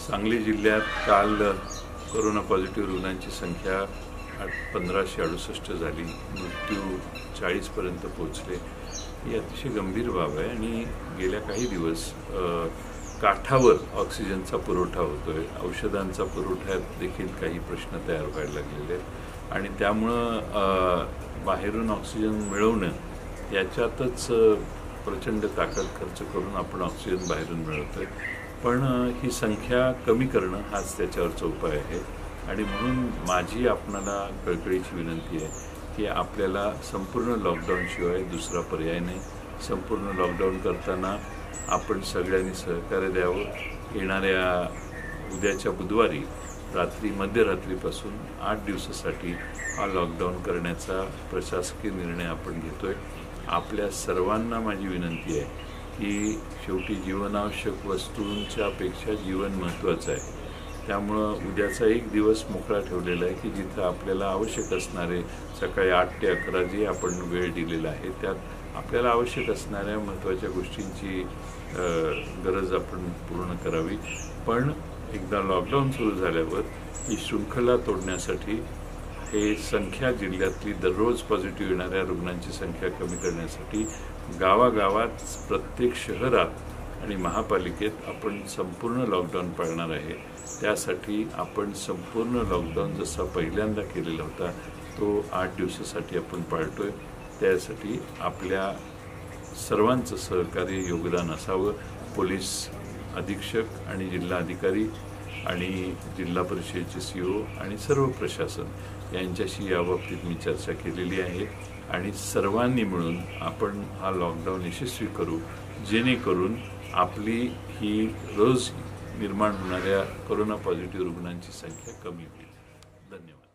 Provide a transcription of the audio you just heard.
सांगली जिल्ह्यात काल corona positive रुग्णांची संख्या 1568 झाली, मृत्यू 40 पर्यंत पोहोचले। ही अतिशय गंभीर बाब आहे आणि गेल्या काही दिवस काठावर ऑक्सिजनचा पुरवठा होतोय, औषधांचा पुरवठ्यात देखील काही प्रश्न तयार व्हायला लागलेले आहेत आणि त्यामुळं बाहेरून ऑक्सिजन मिळवणं याच्यातच प्रचंड ताकद खर्च करून आपण ऑक्सिजन बाहेरून मिळवतोय। पण ही संख्या कमी करणं हाच त्याच्यावरचा उपाय आहे आणि म्हणून माझी आपणाला कळकळीची विनंती आहे की आपल्याला संपूर्ण लॉकडाऊनशिवाय दुसरा पर्याय नाही। संपूर्ण लॉकडाऊन करताना आपण सगळ्यांनी सहकार्य द्यावं। येणाऱ्या उद्याच्या बुधवारी मध्यरात्रीपासून 8 दिवसासाठी हा लॉकडाऊन करण्याचा प्रशासकीय निर्णय आपण घेतोय। आपल्या सर्वांना माझी विनंती आहे की शेवटी जीवनावश्यक वस्तूंच्या पेक्षा जीवन महत्त्वाचं आहे। त्यामुळं उद्याचा एक दिवस मोकळा ठेवलेला आहे की जिथं आपल्याला आवश्यक असणारे सकाळी 8 ते 11 जे आपण वेळ दिलेला आहे त्यात आपल्याला आवश्यक असणाऱ्या महत्त्वाच्या गोष्टींची गरज आपण पूर्ण करावी। पण एकदा लॉकडाऊन सुरू झाल्यावर ही शृंखला तोडण्यासाठी हे संख्या जिल्ह्यातली दररोज पॉझिटिव्ह येणाऱ्या रुग्णांची संख्या कमी करण्यासाठी गावागावात प्रत्येक शहरात आणि महापालिकेत आपण संपूर्ण लॉकडाऊन पाळणार आहे। त्यासाठी आपण संपूर्ण लॉकडाऊन जसा पहिल्यांदा केलेला होता तो 8 दिवसासाठी आपण पाळतोय। त्यासाठी आपल्या सर्वांचं सहकार्य योगदान असावं। पोलीस अधीक्षक आणि जिल्हा अधिकारी आणि जिल्हा परिषदेचे CO आणि सर्व प्रशासन यांच्याशी याबाबतीत मी चर्चा केलेली आहे आणि सर्वांनी मिळून आपण हा लॉकडाऊन यशस्वी करू, जेणेकरून आपली ही रोज निर्माण होणाऱ्या कोरोना पॉझिटिव्ह रुग्णांची संख्या कमी होईल। धन्यवाद।